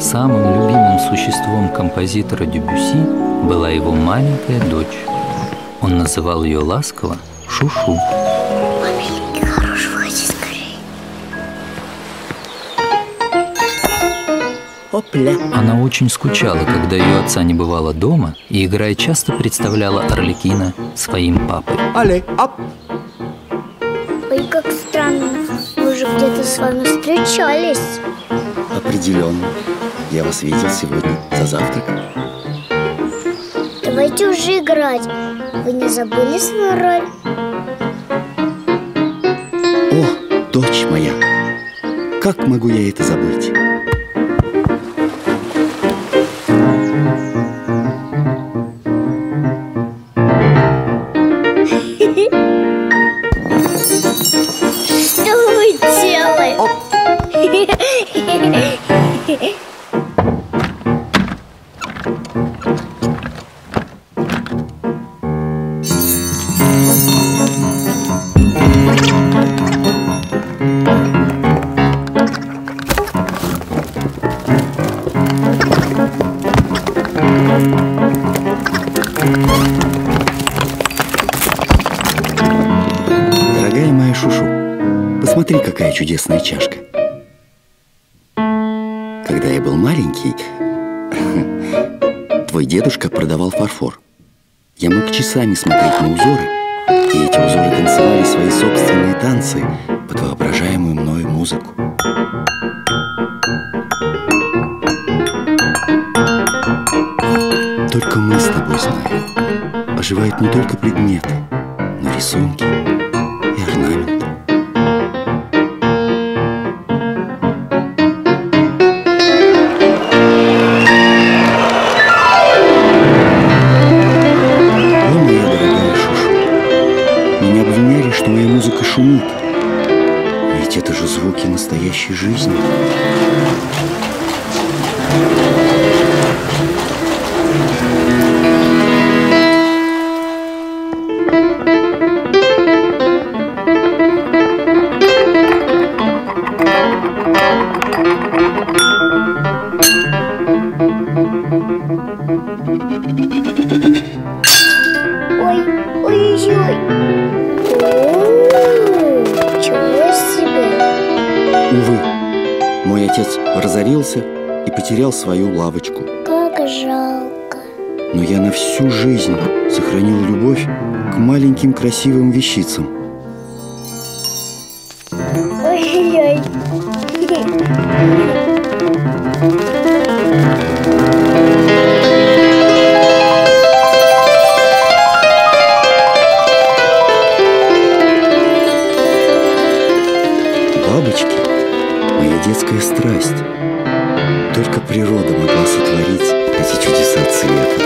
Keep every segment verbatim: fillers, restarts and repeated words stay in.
Самым любимым существом композитора Дебюсси была его маленькая дочь. Он называл ее ласково Шушу. Маменька, хорош, выходи скорее. Опля. Она очень скучала, когда ее отца не бывало дома, и, играя, часто представляла Арлекина своим папой. Але, ап. Ой, как странно. Мы же где-то с вами встречались. Определенно. Я вас видел сегодня за завтраком. Давайте уже играть. Вы не забыли свою роль? О, дочь моя, как могу я это забыть? Что вы делаете? Дорогая моя Шушу, посмотри, какая чудесная чашка. Когда я был маленький, твой дедушка продавал фарфор. Я мог часами смотреть на узоры, и эти узоры танцевали свои собственные танцы под воображаемую мною музыку. Только мы с тобой знаем, оживают не только предметы, но рисунки и орнаменты. О, моя дорогая Шушу, меня обвиняли, что моя музыка шумит. Ведь это же звуки настоящей жизни. Ой, ой-ой-ой. О, чего себе. Увы, мой отец разорился и потерял свою лавочку. Как жалко. Но я на всю жизнь сохранил любовь к маленьким красивым вещицам. Ой-ой-ой. Бабочки – моя детская страсть. Только природа могла сотворить эти чудеса цвета.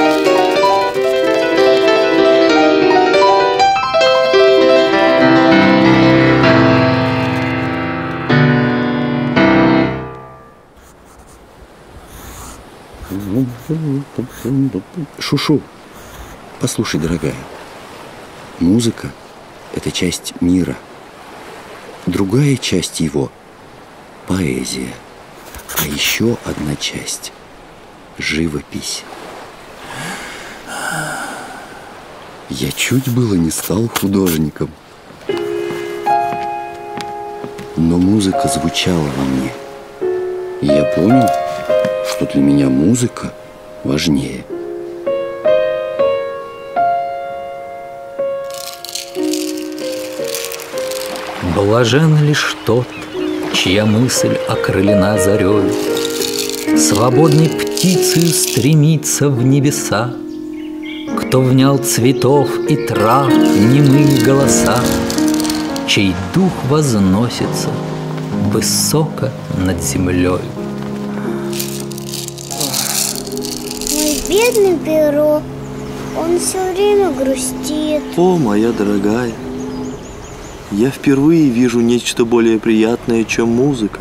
Шушу, послушай, дорогая, музыка – это часть мира. Другая часть его – поэзия. А еще одна часть – живопись. Я чуть было не стал художником. Но музыка звучала во мне. И я понял, что для меня музыка важнее. Блажен лишь тот, чья мысль окрылена зарею, свободной птицею стремится в небеса, кто внял цветов и трав немые голоса, чей дух возносится высоко над землей. Мой бедный Перо, он все время грустит. О, моя дорогая, я впервые вижу нечто более приятное, чем музыка.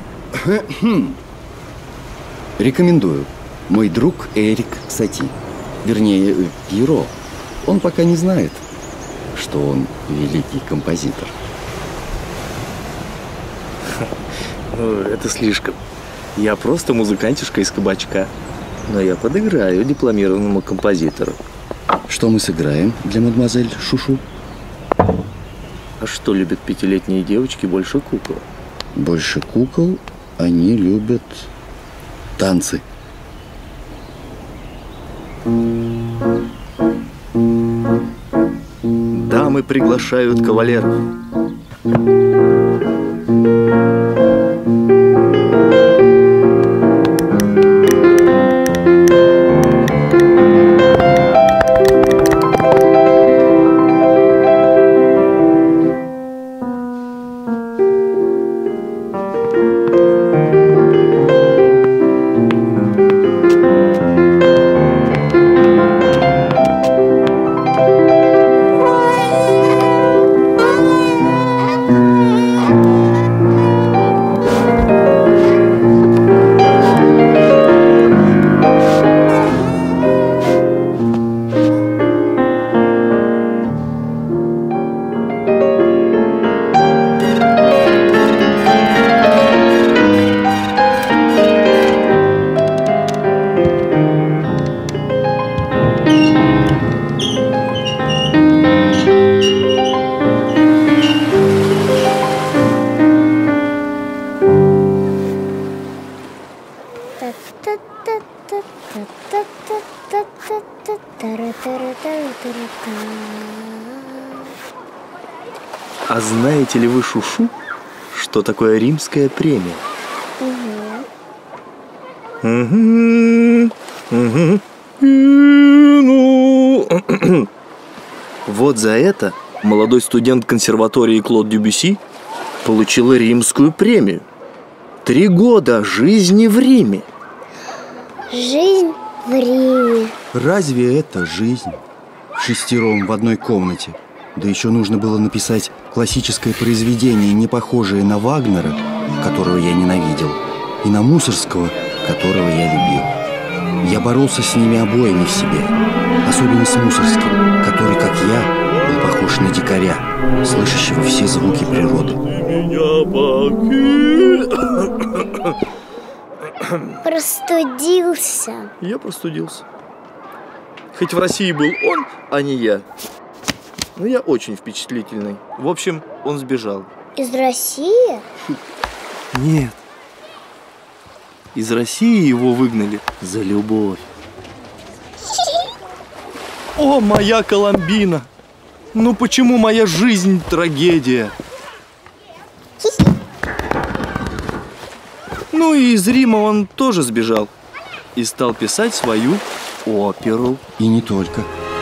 Рекомендую. Мой друг Эрик Сати. Вернее, Пьеро. Он пока не знает, что он великий композитор. Это слишком. Я просто музыкантишка из кабачка. Но я подыграю дипломированному композитору. Что мы сыграем для мадемуазель Шушу? А что любят пятилетние девочки больше кукол? Больше кукол они любят танцы. Дамы приглашают кавалеров. А знаете ли вы, Шушу, что такое римская премия? Угу. Угу. Угу. Вот за это молодой студент консерватории Клод Дебюсси получил римскую премию. Три года жизни в Риме. Жизнь в Риме. Разве это жизнь? Шестером в одной комнате. Да еще нужно было написать классическое произведение, не похожее на Вагнера, которого я ненавидел, и на Мусорского, которого я любил. Я боролся с ними обоими в себе, особенно с Мусорским, который, как я, был похож на дикаря, слышащего все звуки природы. Простудился. Я простудился. Хоть в России был он, а не я. Но я очень впечатлительный. В общем, он сбежал. Из России? Нет. Из России его выгнали за любовь. О, моя Коломбина! Ну почему моя жизнь трагедия? Ну и из Рима он тоже сбежал и стал писать свою оперу. И не только.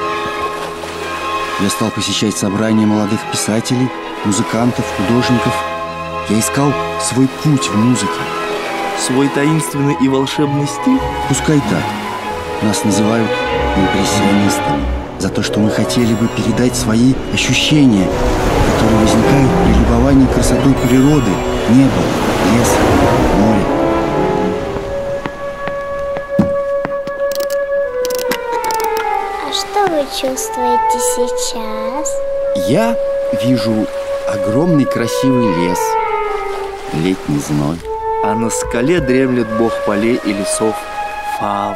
Я стал посещать собрания молодых писателей, музыкантов, художников. Я искал свой путь в музыке. Свой таинственный и волшебный стиль? Пускай так. Нас называют импрессионистами за то, что мы хотели бы передать свои ощущения, которые возникают при любовании красотой природы, неба, леса, моря. А что вы чувствуете сейчас? Я вижу огромный красивый лес, летний зной. А на скале дремлет бог полей и лесов Фавн.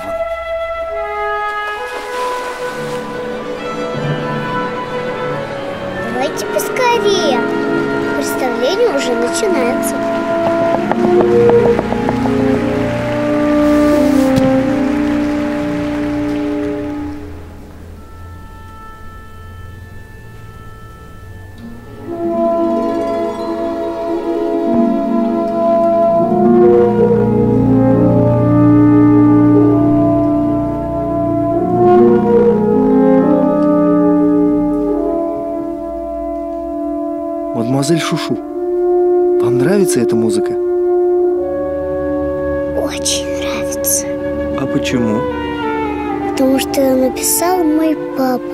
Давайте поскорее. Представление уже начинается. Мадемуазель Шушу, вам нравится эта музыка? Очень нравится. А почему? Потому что ее написал мой папа.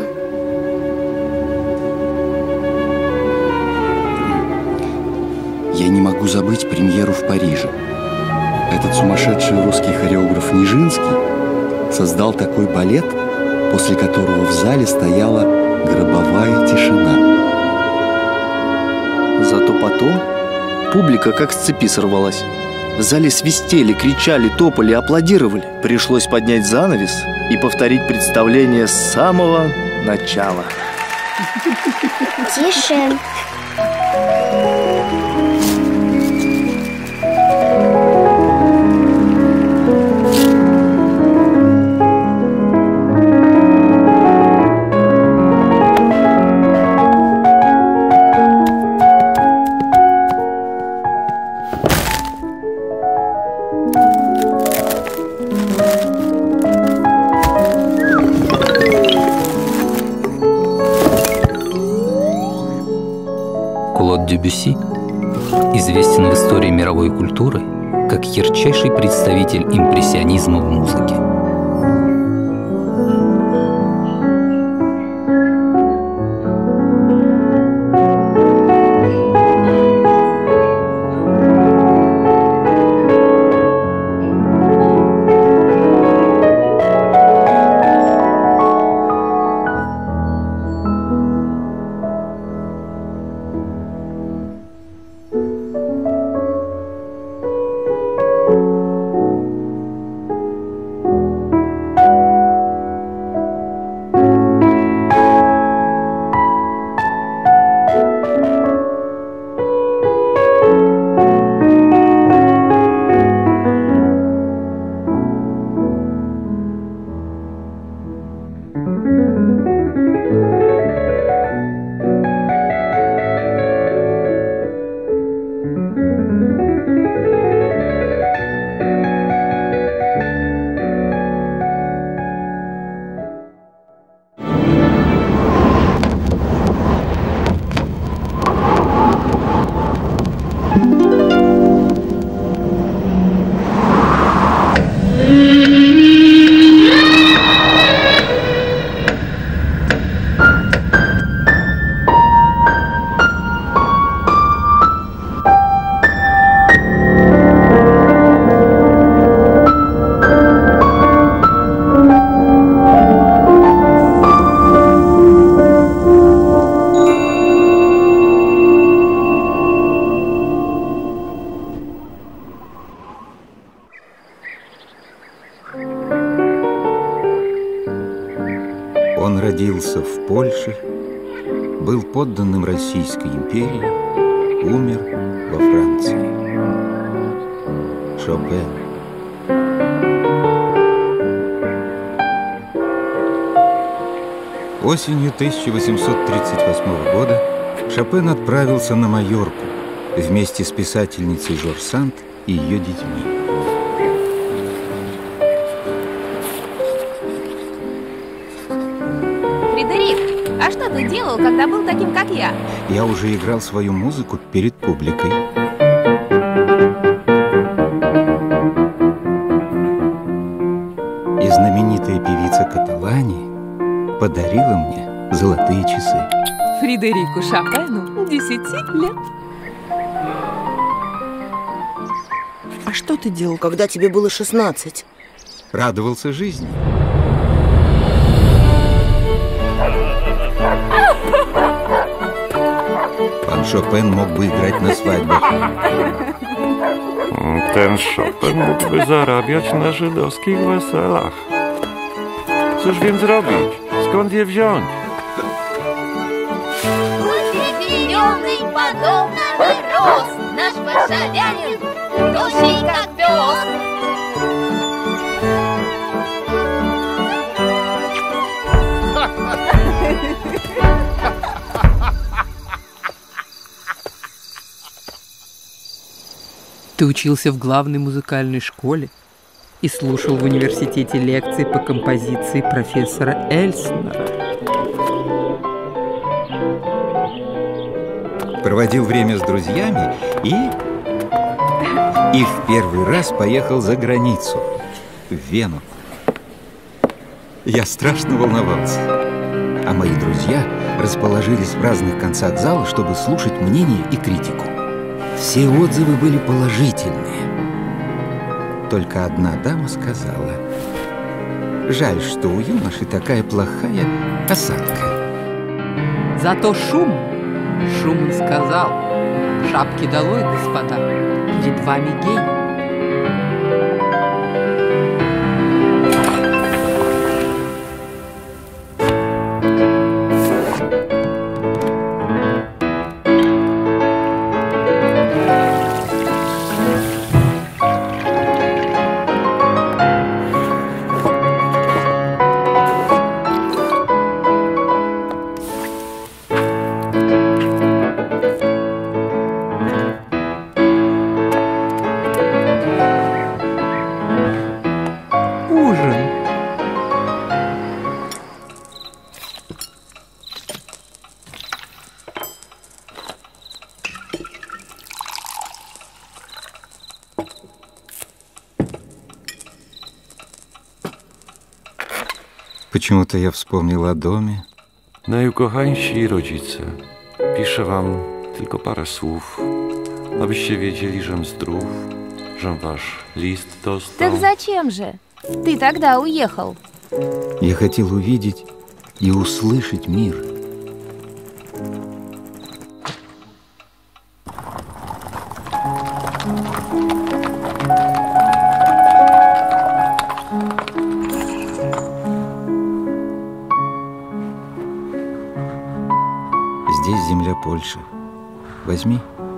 Я не могу забыть премьеру в Париже. Этот сумасшедший русский хореограф Нижинский создал такой балет, после которого в зале стояла гробовая тишина. Зато потом публика как с цепи сорвалась. В зале свистели, кричали, топали, аплодировали. Пришлось поднять занавес и повторить представление с самого начала. Тише. Клод Дебюсси известен в истории мировой культуры как ярчайший представитель импрессионизма в музыке. Он родился в Польше, был подданным Российской империи, умер во Франции. Шопен. Осенью тысяча восемьсот тридцать восьмого года Шопен отправился на Майорку вместе с писательницей Жорж Санд и ее детьми. Фредерик, а что ты делал, когда был таким, как я? Я уже играл свою музыку перед публикой. И знаменитая певица Каталани подарила мне золотые часы. Фредерику Шопену десяти лет. А что ты делал, когда тебе было шестнадцать? Радовался жизни. Пан Шопен мог бы играть на свадьбах. Ten Chopin mógłby zarabiać na żydowskich weselach. Cóż więc zrobić? Skąd je wziąć? Удивленный, подобно рос наш варшавянин, души как пес. Ты учился в главной музыкальной школе и слушал в университете лекции по композиции профессора Эльснера. Проводил время с друзьями и... И в первый раз поехал за границу, в Вену. Я страшно волновался, а мои друзья расположились в разных концах зала, чтобы слушать мнение и критику. Все отзывы были положительные. Только одна дама сказала: жаль, что у юноши такая плохая осанка. Зато шум, Шуман сказал: шапки долой, господа, перед вами гей. Почему-то я вспомнил о доме. Najukochańsi rodzice, piszę wam tylko parę słów, abyście wiedzieli, żem zdrów, żem wasz list dostał. Так зачем же? Ты тогда уехал. Я хотел увидеть и услышать мир. Здесь земля Польши. Возьми.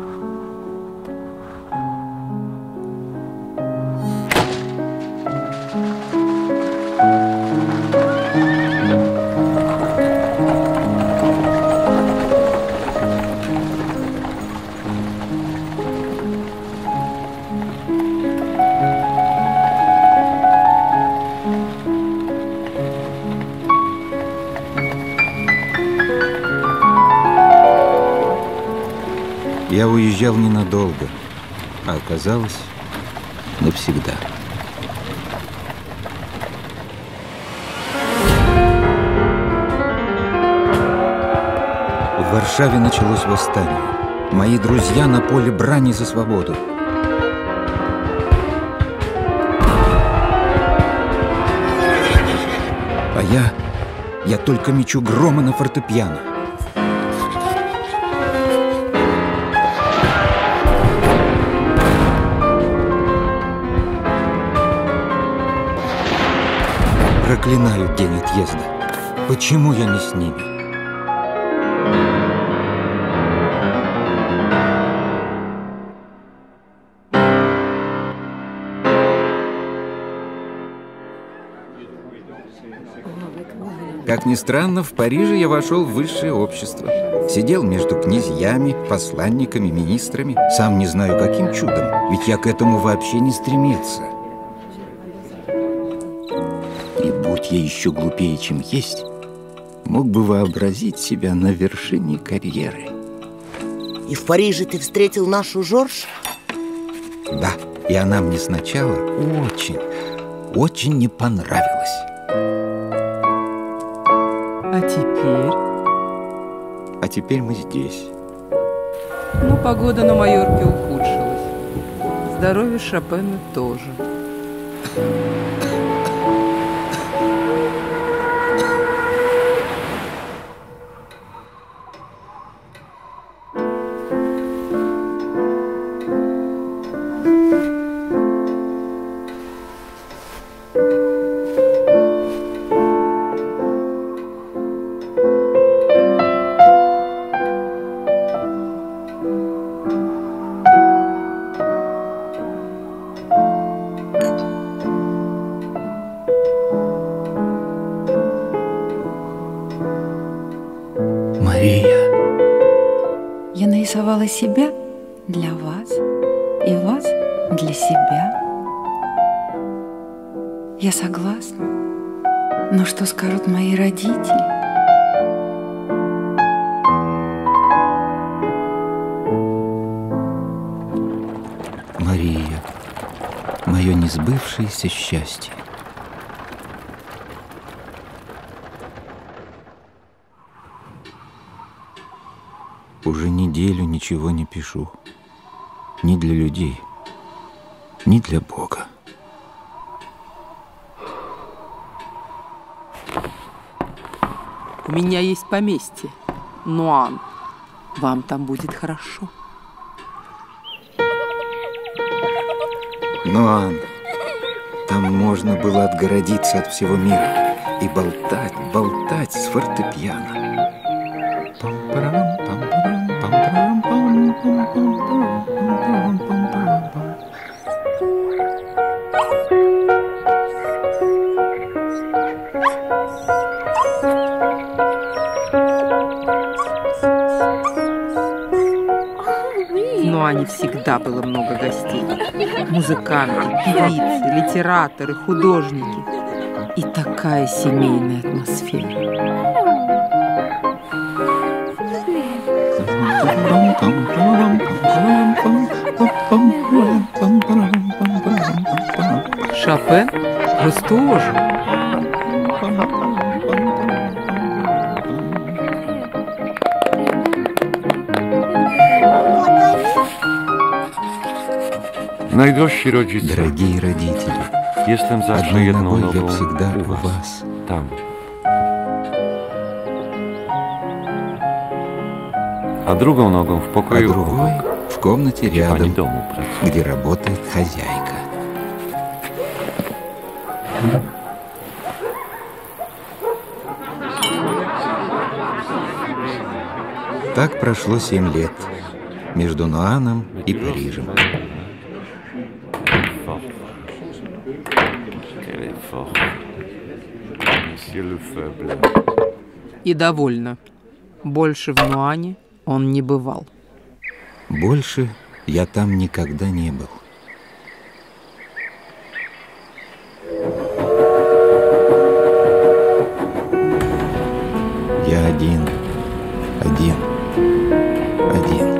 Я уезжал ненадолго, а оказалось навсегда. В Варшаве началось восстание. Мои друзья на поле брани за свободу. А я, я только мечу громы на фортепиано. Проклинаю день отъезда. Почему я не с ними? Как ни странно, в Париже я вошел в высшее общество. Сидел между князьями, посланниками, министрами. Сам не знаю, каким чудом, ведь я к этому вообще не стремился. И будь я еще глупее, чем есть, мог бы вообразить себя на вершине карьеры. И в Париже ты встретил нашу Жорж? Да, и она мне сначала очень, очень не понравилась. А теперь? А теперь мы здесь. Ну, погода на Майорке ухудшилась. Здоровье Шопена тоже. Я нарисовала себя для вас и вас для себя. Я согласна. Но что скажут мои родители? Мария, мое несбывшееся счастье. Уже неделю ничего не пишу. Ни для людей, ни для Бога. У меня есть поместье. Нуан. Вам там будет хорошо. Нуан. Там можно было отгородиться от всего мира и болтать, болтать с фортепиано. В Нуане всегда было много гостей. Музыканты, певицы, литераторы, художники. И такая семейная атмосфера. Шопен? Вы тоже? Najdrożsi rodzice, Дорогие родители, jestem zawsze одной jedną ногой я nogą всегда u у was, вас. tam. A drugą nogą w А pokoju другой в комнате gdzie pani рядом, domu pracuje. где работает хозяйка. Так прошло семь лет между Нуаном и Парижем. И довольно. Больше в Нуане он не бывал. Больше я там никогда не был. Я один, один, один.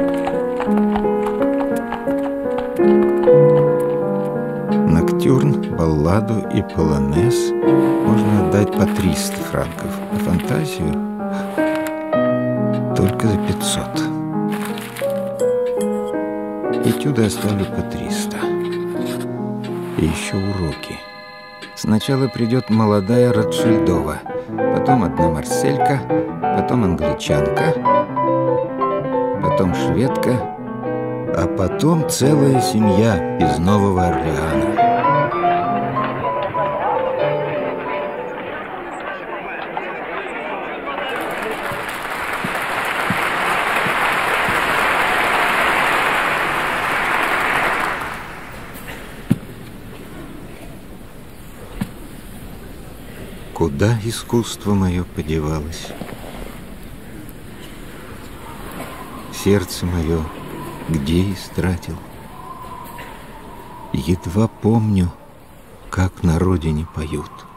Ноктюрн, балладу и полонез можно отдать по триста франков, а фантазию только за пятьсот. Этюды оставлю по триста. И еще уроки. Сначала придет молодая Ротшильдова, потом одна марселька, потом англичанка, потом шведка, а потом целая семья из Нового Орлеана. Куда искусство мое подевалось? Сердце мое где истратил? Едва помню, как на родине поют.